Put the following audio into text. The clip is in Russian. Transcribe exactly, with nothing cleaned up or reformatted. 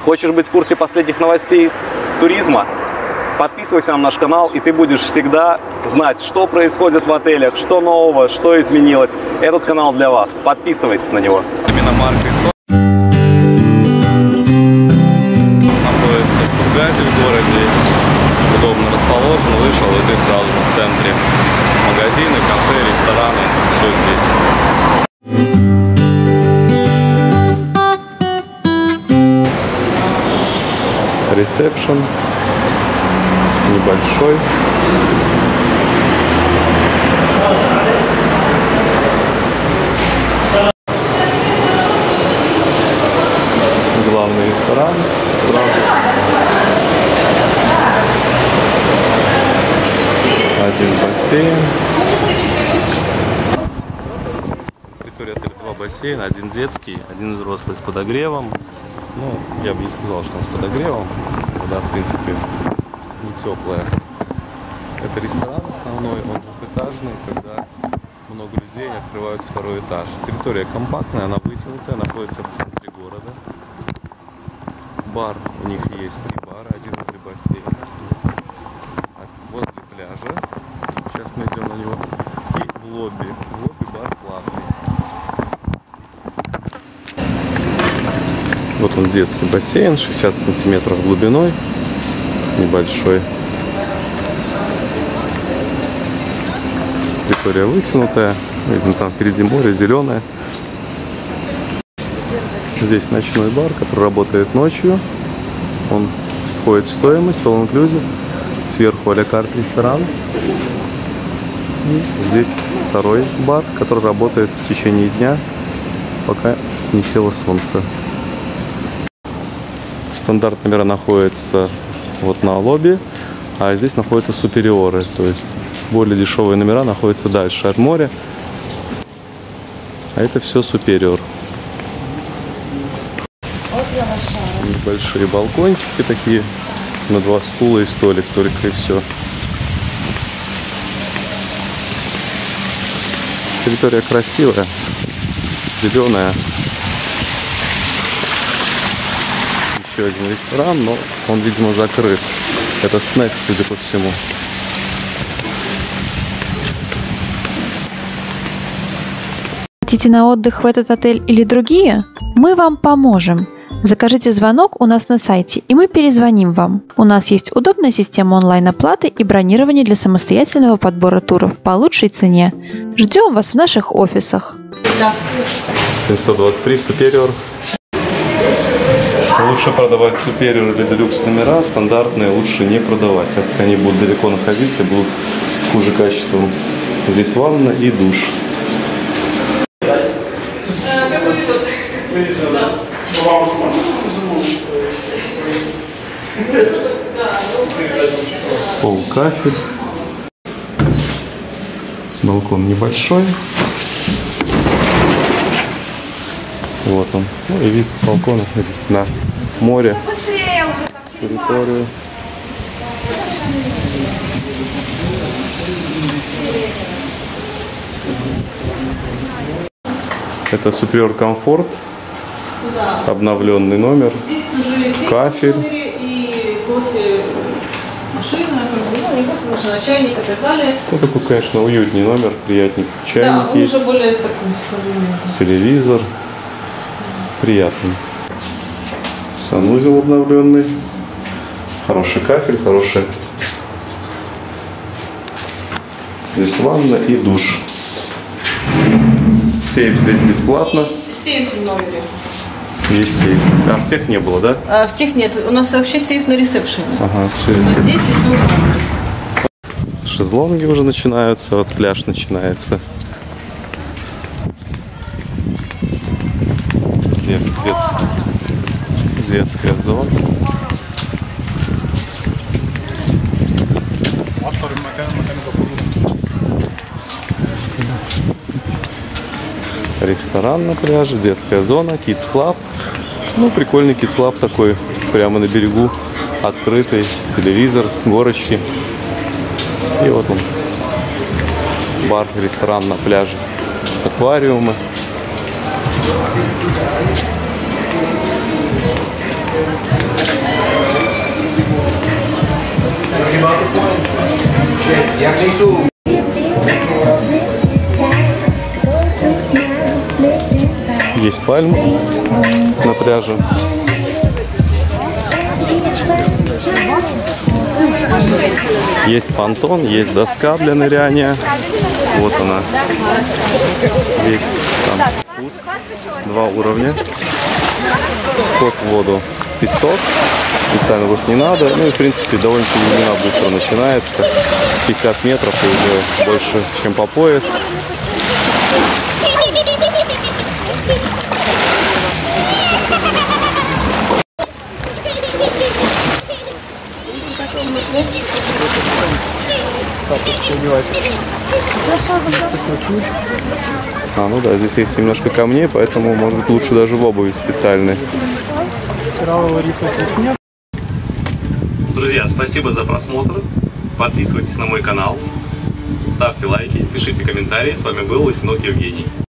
Хочешь быть в курсе последних новостей туризма? Подписывайся на наш канал, и ты будешь всегда знать, что происходит в отелях, что нового, что изменилось. Этот канал для вас. Подписывайтесь на него. Именно марка Исо находится в Кургаде, в городе. Удобно расположен, вышел, и ты сразу в центре. Магазины, кафе, рестораны, все здесь. Ресепшн небольшой. Главный ресторан. Один бассейн. Территория отеля два бассейна, один детский, один взрослый с подогревом. Ну, я бы не сказал, что он с подогревом. Вода, в принципе, не теплая. Это ресторан основной, он двухэтажный, когда много людей открывают второй этаж. Территория компактная, она вытянутая, находится в центре города. Бар, у них есть три бара, один возле бассейна, возле пляжа. Сейчас мы идем на него. И в лобби. В лобби бар платный. Вот он, детский бассейн, шестьдесят сантиметров глубиной, небольшой. Территория вытянутая, видно, там впереди море, зеленое. Здесь ночной бар, который работает ночью. Он входит в стоимость, all inclusive. Сверху а-ля карт ресторан. И здесь второй бар, который работает в течение дня, пока не село солнце. Стандарт номера находится вот на лобби, а здесь находятся супериоры, то есть более дешевые номера находятся дальше от моря, а это все супериор. Небольшие балкончики такие, на два стула и столик только, и все. Территория красивая, зеленая. Еще один ресторан, но он, видимо, закрыт. Это снэк, судя по всему. Хотите на отдых в этот отель или другие? Мы вам поможем. Закажите звонок у нас на сайте, и мы перезвоним вам. У нас есть удобная система онлайн-оплаты и бронирования для самостоятельного подбора туров по лучшей цене. Ждем вас в наших офисах. семьсот двадцать три Superior. Лучше продавать Superior или Deluxe номера, стандартные лучше не продавать, так как они будут далеко находиться и будут хуже качеством. Здесь ванна и душ. Пол кафель. Балкон небольшой. Вот он. Ну и вид с балкона здесь на море. Территорию. Это Superior Comfort. Обновленный номер. Кафель. Чайник и так далее. Ну, такой, конечно, уютный номер, приятный чайник. Да, есть. Уже более такой телевизор. Приятный. Санузел обновленный. Хороший кафель, хороший. Здесь ванна и душ. Сейф здесь бесплатно. Сейф в номере. Есть сейф. А в тех не было, да? А в тех нет. У нас вообще сейф на ресепшене. Ага, все есть. Здесь еще. Шезлонги уже начинаются, вот пляж начинается. Дет, дет, детская зона. Ресторан на пляже, детская зона, Kids Club. Ну, прикольный Kids Club такой, прямо на берегу, открытый, телевизор, горочки. И вот он, бар, ресторан на пляже, аквариумы. пальм на пляже. Есть понтон, есть доска для ныряния. Вот она. Есть там спуск. Два уровня. Вход в воду песок. Специально вот не надо. Ну и в принципе довольно-таки глубина быстро начинается. пятьдесят метров и уже больше, чем по пояс. А, ну да, здесь есть немножко камней, поэтому, может быть, лучше даже в обуви специальной. Друзья, спасибо за просмотр. Подписывайтесь на мой канал, ставьте лайки, пишите комментарии. С вами был Лысенок Евгений.